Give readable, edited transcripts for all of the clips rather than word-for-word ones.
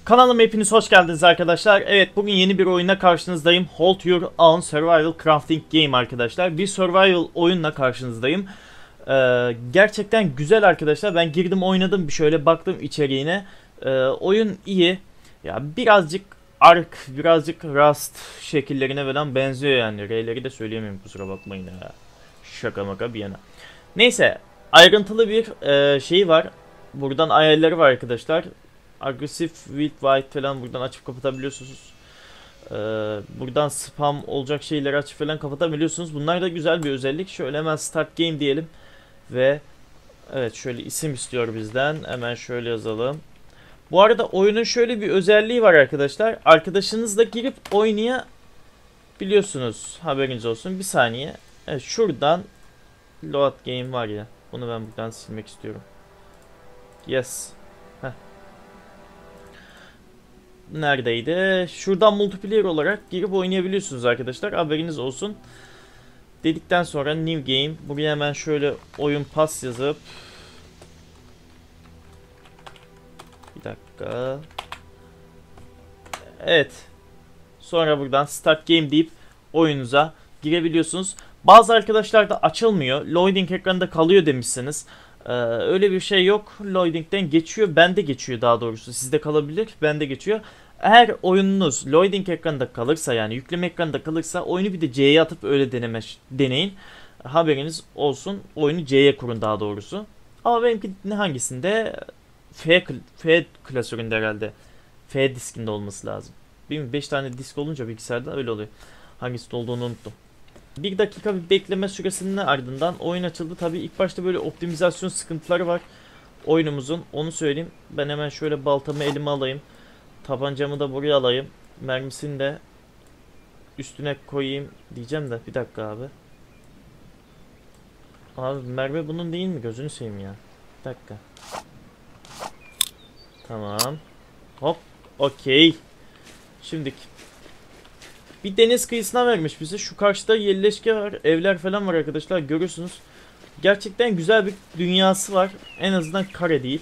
Kanalıma hepiniz hoş geldiniz arkadaşlar. Evet, bugün yeni bir oyuna karşınızdayım. Hold Your Own Survival Crafting Game arkadaşlar. Bir survival oyunla karşınızdayım. Gerçekten güzel arkadaşlar. Ben girdim, oynadım, bir şöyle baktım içeriğine. Oyun iyi. Ya birazcık Ark, birazcık Rust şekillerine falan benziyor yani. R'leri de söyleyemiyorum, kusura bakmayın ya. Şaka maka bir yana. Neyse, ayrıntılı bir şeyi var. Buradan ayarları var arkadaşlar. Agresif, Wild White falan buradan açıp kapatabiliyorsunuz. Buradan spam olacak şeyleri açıp falan kapatabiliyorsunuz. Bunlar da güzel bir özellik. Şöyle hemen Start Game diyelim. Ve evet, şöyle isim istiyor bizden. Hemen şöyle yazalım. Bu arada oyunun şöyle bir özelliği var arkadaşlar. Arkadaşınızla girip oynayabiliyorsunuz. Haberiniz olsun. Bir saniye. Evet, şuradan Load Game var ya. Bunu ben buradan silmek istiyorum. Yes. Neredeydi? Şuradan multiplayer olarak girip oynayabiliyorsunuz arkadaşlar. Haberiniz olsun. Dedikten sonra New Game. Buraya hemen şöyle oyun pas yazıp. Bir dakika. Evet. Sonra buradan Start Game deyip oyunuza girebiliyorsunuz. Bazı arkadaşlar da açılmıyor. Loading ekranında kalıyor demişsiniz. Öyle bir şey yok. Loading'den geçiyor. Bende geçiyor daha doğrusu. Sizde kalabilir. Bende geçiyor. Eğer oyununuz loading ekranında kalırsa, yani yükleme ekranında kalırsa, oyunu bir de C'ye atıp öyle deneyin. Haberiniz olsun. Oyunu C'ye kurun daha doğrusu. Ama benimki hangisinde? F klasöründe herhalde. F diskinde olması lazım. Bilmiyorum, 5 tane disk olunca bilgisayarda öyle oluyor. Hangisinde olduğunu unuttum. 1 dakika bir bekleme süresinin ardından oyun açıldı. Tabii ilk başta böyle optimizasyon sıkıntıları var oyunumuzun. Onu söyleyeyim. Ben hemen şöyle baltamı elime alayım. Tabancamı da buraya alayım. Mermisini de üstüne koyayım diyeceğim de bir dakika abi. Abi mermi bunun değil mi? Gözünü seveyim ya. Bir dakika. Tamam. Hop. Okey. Şimdiki. Bir deniz kıyısına vermiş bize. Şu karşıda yerleşke var. Evler falan var arkadaşlar. Görüyorsunuz. Gerçekten güzel bir dünyası var. En azından kare değil.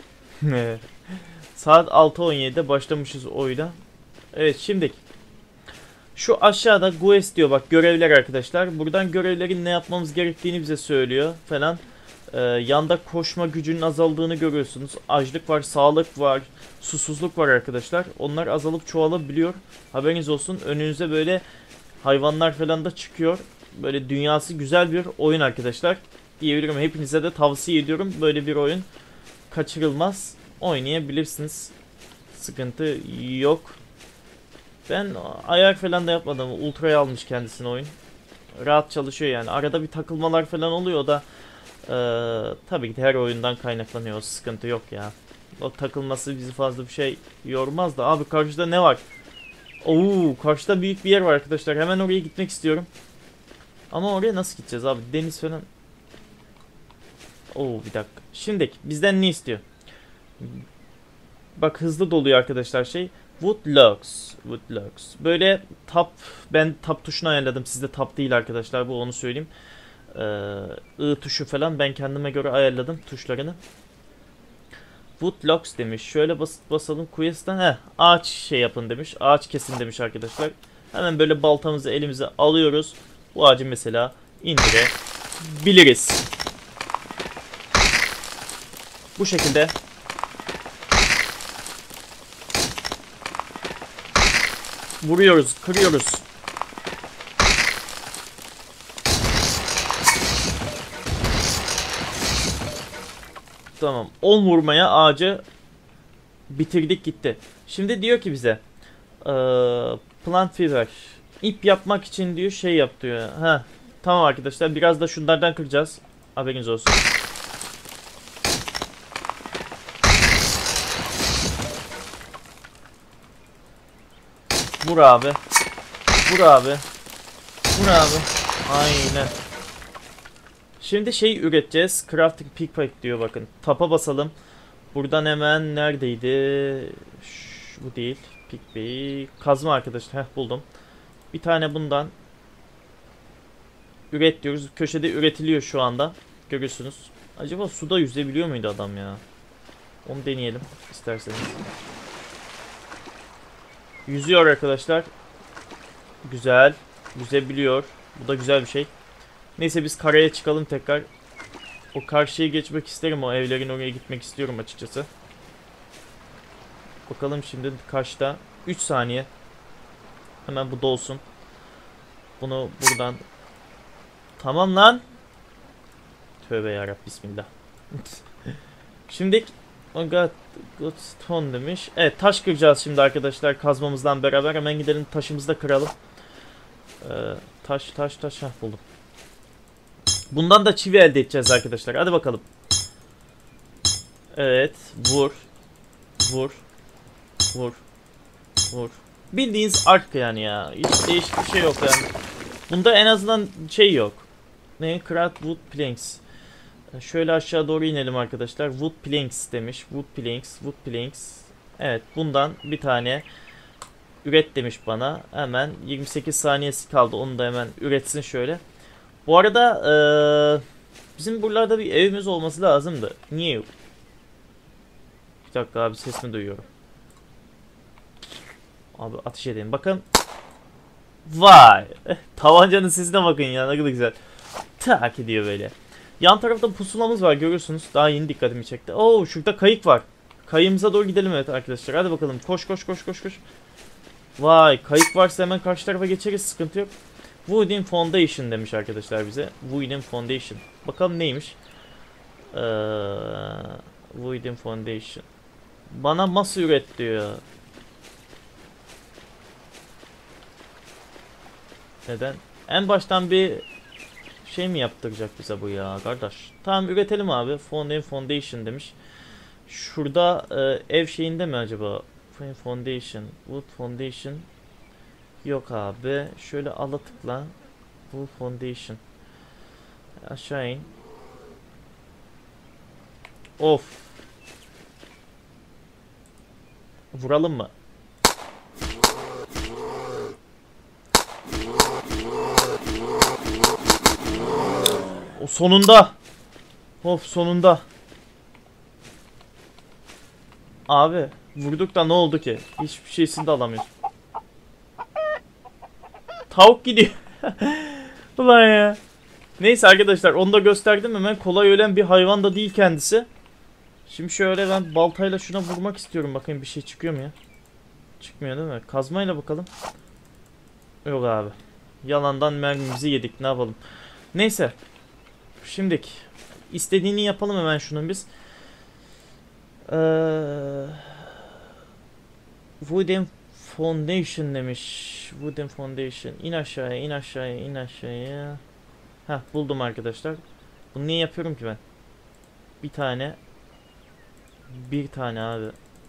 Saat 6:17'de başlamışız oyuna. Evet, şimdi şu aşağıda Guest diyor, bak, görevler arkadaşlar. Buradan görevlerin ne yapmamız gerektiğini bize söylüyor falan. Yanda koşma gücünün azaldığını görüyorsunuz. Açlık var, sağlık var, susuzluk var arkadaşlar. Onlar azalıp çoğalabiliyor. Haberiniz olsun. Önünüze böyle hayvanlar falan da çıkıyor. Böyle dünyası güzel bir oyun arkadaşlar diyebilirim. Hepinize de tavsiye ediyorum. Böyle bir oyun kaçırılmaz. Oynayabilirsiniz. Sıkıntı yok. Ben ayar falan da yapmadım. Ultra'ya almış kendisini oyun. Rahat çalışıyor yani. Arada bir takılmalar falan oluyor da tabii ki de her oyundan kaynaklanıyor. Sıkıntı yok ya. O takılması bizi fazla bir şey yormaz da. Abi karşıda ne var? Oo, karşıda büyük bir yer var arkadaşlar. Hemen oraya gitmek istiyorum. Ama oraya nasıl gideceğiz abi? Deniz falan. Oo, bir dakika. Şimdi bizden ne istiyor? Bak, hızlı doluyor arkadaşlar şey. Wood logs. Böyle tap, ben tap tuşunu ayarladım. Sizde tap değil arkadaşlar, bu, onu söyleyeyim. I tuşu falan ben kendime göre ayarladım tuşlarını. Wood logs demiş. Şöyle basalım quest'ten. Ağaç şey yapın demiş. Ağaç kesin demiş arkadaşlar. Hemen böyle baltamızı elimize alıyoruz. Bu ağacı mesela indirebiliriz. Bu şekilde vuruyoruz, kırıyoruz. Tamam. 10 vurmaya ağacı bitirdik, gitti. Şimdi diyor ki bize plant fever. İp yapmak için diyor şey yap diyor. Tamam arkadaşlar, biraz da şunlardan kıracağız. Haberiniz olsun. Vur abi. Vur abi. Vur abi. Aynen. Şimdi şey üreteceğiz. Crafting pickpack diyor, bakın. Tapa basalım. Buradan hemen neredeydi? Bu değil. Pickpack. Kazma arkadaşlar. Buldum. Bir tane bundan üret diyoruz. Köşede üretiliyor şu anda. Görüyorsunuz. Acaba suda yüzebiliyor muydu adam ya? Onu deneyelim isterseniz. Yüzüyor arkadaşlar. Güzel. Yüzebiliyor. Bu da güzel bir şey. Neyse biz karaya çıkalım tekrar. O karşıya geçmek isterim. O evlerin oraya gitmek istiyorum açıkçası. Bakalım şimdi kaçta? 3 saniye. Hemen bu dolsun. Bunu buradan. Tamam lan. Tövbe yarabbim, bismillah. Şimdi God stone demiş. Evet, taş kıracağız şimdi arkadaşlar kazmamızdan beraber. Hemen gidelim taşımızı da kıralım. Taş. Heh, buldum. Bundan da çivi elde edeceğiz arkadaşlar. Hadi bakalım. Evet. Vur. Vur. Vur. Vur. Bildiğiniz ark yani ya. Hiç değişik bir şey yok yani. Bunda en azından şey yok. Ne? Craft wood planks. Şöyle aşağı doğru inelim arkadaşlar. Wood planks demiş. Wood planks. Evet, bundan bir tane üret demiş bana. Hemen 28 saniyesi kaldı. Onu da hemen üretsin şöyle. Bu arada bizim buralarda bir evimiz olması lazımdı. Niye yok? Bir dakika abi, ses mi duyuyorum? Abi ateş edeyim. Bakın. Vay. Tabancanın sesine bakın ya, ne kadar güzel. Tak ediyor böyle. Yan tarafta pusulamız var, görüyorsunuz. Daha yeni dikkatimi çekti. Oo, şurada kayık var. Kayığımıza doğru gidelim evet arkadaşlar. Hadi bakalım. Koş. Vay, kayık varsa hemen karşı tarafa geçeriz. Sıkıntı yok. Wooden Foundation demiş arkadaşlar bize. Wooden Foundation. Bakalım neymiş. Wooden Foundation. Bana masa üret diyor. Neden? En baştan bir şey mi yaptıracak bize bu ya kardeş? Tamam, üretelim abi. Foundation demiş. Şurada ev şeyinde mi acaba? Foundation. Wood Foundation. Yok abi. Şöyle ala tıkla. Wood Foundation. Aşağı in. Of. Vuralım mı? O sonunda. Of, sonunda. Abi vurduk da ne oldu ki? Hiçbir şeysini de alamıyoruz. Tavuk gidiyor. Ulan ya. Neyse arkadaşlar, onu da gösterdim hemen. Kolay ölen bir hayvan da değil kendisi. Şimdi şöyle ben baltayla şuna vurmak istiyorum. Bakayım bir şey çıkıyor mu ya? Çıkmıyor değil mi? Kazmayla bakalım. Yok abi. Yalandan mermimizi yedik. Ne yapalım? Neyse. Şimdiki istediğini yapalım hemen şunun biz. Wooden Foundation demiş. Wooden Foundation. İn aşağıya. Heh, buldum arkadaşlar. Bunu niye yapıyorum ki ben? Bir tane abi.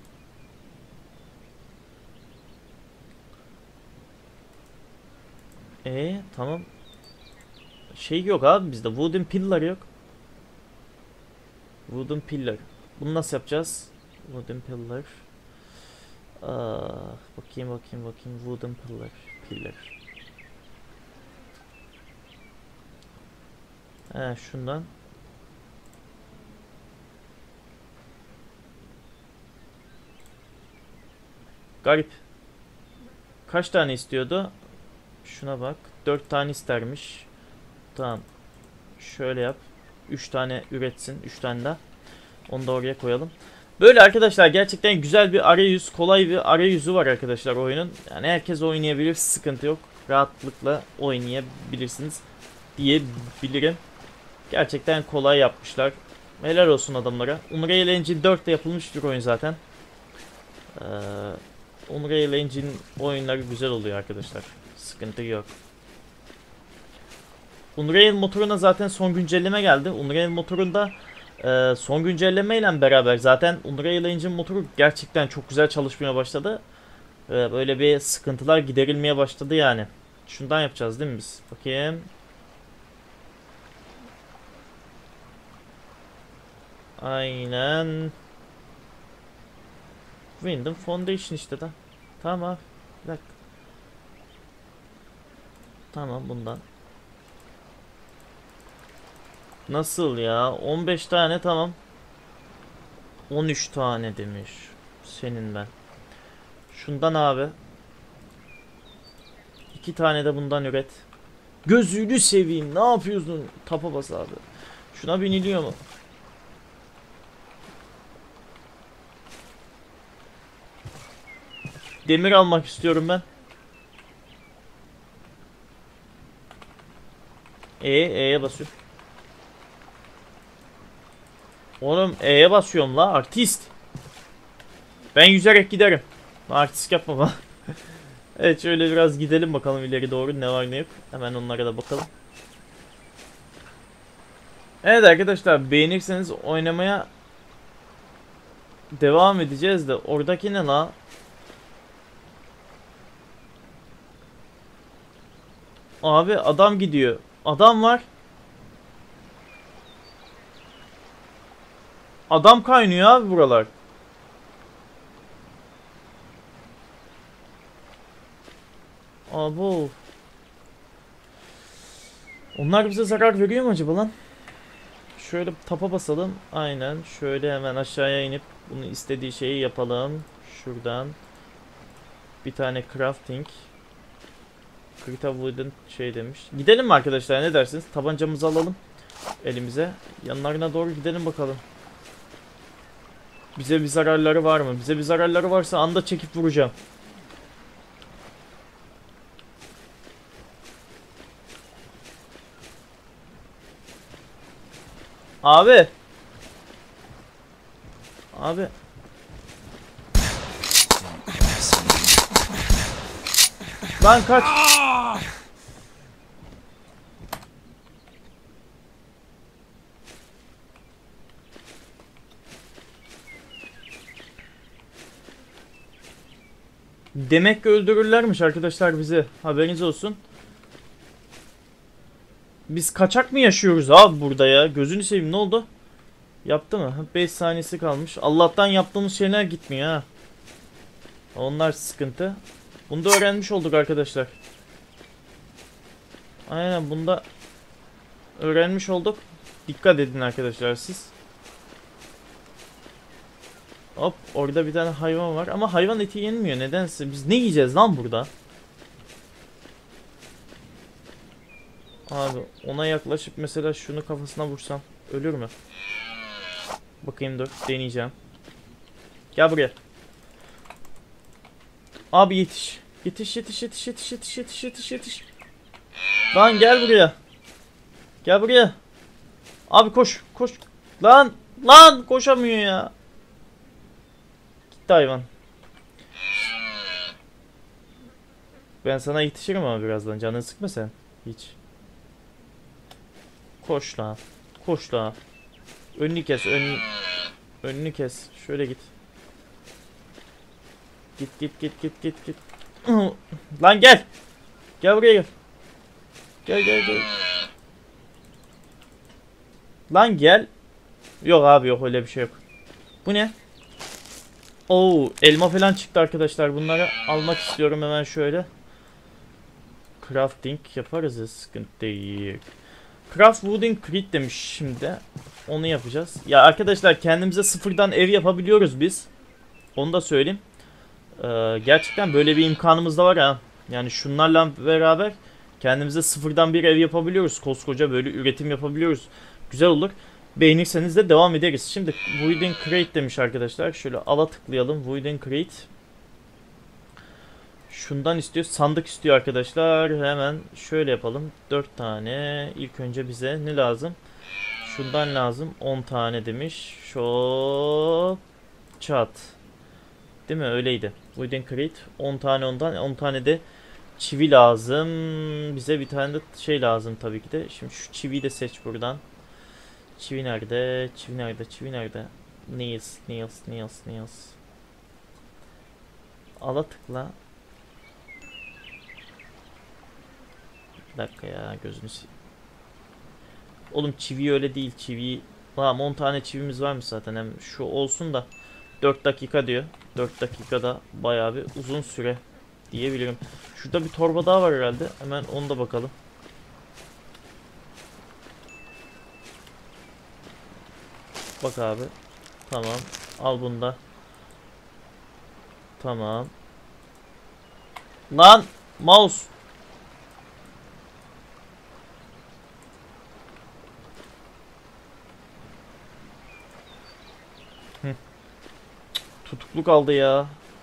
Tamam. Şey yok abi bizde. Wooden pillar yok. Wooden pillar. Bunu nasıl yapacağız? Wooden pillar. Bakayım. Wooden pillar. Şundan. Garip. Kaç tane istiyordu? Şuna bak. 4 tane istermiş. Tamam. Şöyle yap. 3 tane üretsin. 3 tane daha. Onu da oraya koyalım. Böyle arkadaşlar, gerçekten güzel bir arayüz, kolay bir arayüzü var arkadaşlar oyunun. Yani herkes oynayabilir, sıkıntı yok. Rahatlıkla oynayabilirsiniz diyebilirim. Gerçekten kolay yapmışlar. Helal olsun adamlara. Unreal Engine 4'te yapılmış bir oyun zaten. Unreal Engine oyunları güzel oluyor arkadaşlar. Sıkıntı yok. Unreal motoruna zaten son güncelleme geldi. Unreal motorunda son güncellemeyle beraber zaten Unreal Engine motoru gerçekten çok güzel çalışmaya başladı. Böyle bir sıkıntılar giderilmeye başladı yani. Şundan yapacağız değil mi biz? Bakayım. Aynen. Windham Foundation işte de. Tamam. Bir dakika. Tamam, bundan. Nasıl ya? 15 tane tamam. 13 tane demiş. Senin ben. Şundan abi. 2 tane de bundan üret. Gözünü seveyim. Ne yapıyorsun? Tapa bas abi. Şuna biniliyor mu? Demir almak istiyorum ben. E'ye basıyorum. Oğlum E'ye basıyorum la artist. Ben yüzerek giderim. Artist yapma bana. Evet şöyle biraz gidelim bakalım ileri doğru ne var ne yok. Hemen onlara da bakalım. Evet arkadaşlar beğenirseniz oynamaya devam edeceğiz de oradaki ne la? Abi adam gidiyor. Adam var. Adam kaynıyor abi buralar. Abo. Onlar bize zarar veriyor mu acaba lan? Şöyle tapa basalım. Aynen. Şöyle hemen aşağıya inip bunu istediği şeyi yapalım. Şuradan. Bir tane crafting. Krita Wooden şey demiş. Gidelim mi arkadaşlar ne dersiniz? Tabancamızı alalım elimize. Yanlarına doğru gidelim bakalım. Bize bir zararları var mı? Bize bir zararları varsa anda çekip vuracağım. Abi. Abi. Lan kaç. Demek ki öldürürlermiş arkadaşlar bizi. Haberiniz olsun. Biz kaçak mı yaşıyoruz abi burada ya? Gözünü seveyim ne oldu? Yaptı mı? 5 saniyesi kalmış. Allah'tan yaptığımız şeyler gitmiyor ha. Onlar sıkıntı. Bunu da öğrenmiş olduk arkadaşlar. Aynen bunda öğrenmiş olduk. Dikkat edin arkadaşlar siz. Hop orada bir tane hayvan var ama hayvan eti yenmiyor nedense. Biz ne yiyeceğiz lan burada? Abi ona yaklaşıp mesela şunu kafasına vursam ölür mü? Bakayım dur deneyeceğim. Gel buraya. Abi yetiş. Yetiş yetiş yetiş yetiş yetiş yetiş yetiş yetiş. Lan gel buraya. Gel buraya. Abi koş koş. Lan koşamıyor ya. Gitti hayvan. Ben sana yetişirim ama birazdan canını sıkma sen. Hiç. Koş la. Koş la. Önünü kes önünü kes. Şöyle git. Git. Lan gel. Gel buraya gel. Gel. Lan gel. Yok abi yok öyle bir şey yok. Bu ne? Oo elma falan çıktı arkadaşlar. Bunları almak istiyorum hemen şöyle. Crafting yaparız ya sıkıntı değil. Craft Wooden Crate demiş şimdi. Onu yapacağız. Ya arkadaşlar kendimize sıfırdan ev yapabiliyoruz biz. Onu da söyleyeyim. Gerçekten böyle bir imkanımız da var ha. Yani şunlarla beraber kendimize sıfırdan bir ev yapabiliyoruz. Koskoca böyle üretim yapabiliyoruz. Güzel olur. Beğenirseniz de devam ederiz. Şimdi Wooden Crate demiş arkadaşlar. Şöyle ala tıklayalım. Wooden Crate. Şundan istiyor. Sandık istiyor arkadaşlar. Hemen şöyle yapalım. 4 tane. İlk önce bize ne lazım? Şundan lazım. 10 tane demiş. Şop. Çat. Değil mi? Öyleydi. Wooden Crate. 10 tane ondan. 10 tane de çivi lazım. Bize bir tane de şey lazım tabii ki de. Şimdi şu çiviyi de seç buradan. Çivi nerede? Çivi nerede? Nails. Ala tıkla. Bir dakika ya gözünü Oğlum çivi öyle değil çivi. Tamam 10 tane çivimiz varmış zaten. Hem şu olsun da 4 dakika diyor. 4 dakikada bayağı bir uzun süre diyebilirim. Şurada bir torba daha var herhalde. Hemen onu da bakalım. Bak abi. Tamam. Al bunu da. Tamam. Lan mouse. tutukluk aldı ya.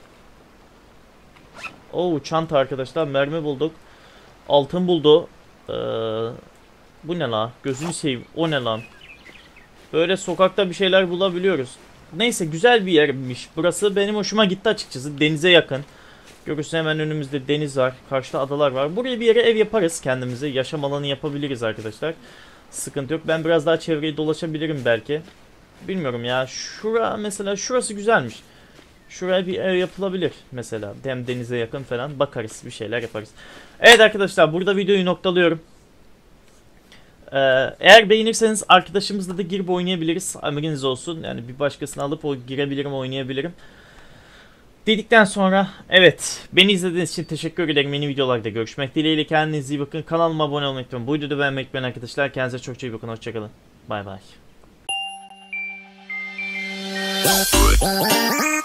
Oo, çanta arkadaşlar, mermi bulduk. Altın buldu. Bu ne la? Gözünü seveyim. O ne lan? Böyle sokakta bir şeyler bulabiliyoruz. Neyse, güzel bir yermiş. Burası benim hoşuma gitti açıkçası. Denize yakın. Görürsün, hemen önümüzde deniz var. Karşıda adalar var. Buraya bir yere ev yaparız kendimize. Yaşam alanı yapabiliriz arkadaşlar. Sıkıntı yok. Ben biraz daha çevreyi dolaşabilirim belki. Bilmiyorum ya. Şura mesela, şurası güzelmiş. Şuraya bir ev yapılabilir mesela. Hem denize yakın falan. Bakarız, bir şeyler yaparız. Evet arkadaşlar, burada videoyu noktalıyorum. Eğer beğenirseniz arkadaşımızla da girip oynayabiliriz. Haberiniz olsun. Yani bir başkasını alıp girebilirim, oynayabilirim. Dedikten sonra, evet, beni izlediğiniz için teşekkür ederim. Yeni videolarda görüşmek dileğiyle, kendinize iyi bakın. Kanalıma abone olmayı unutmayın. Bu videoda beğenmeyi unutmayın arkadaşlar. Kendinize çok iyi bakın. Hoşçakalın. Bay bay.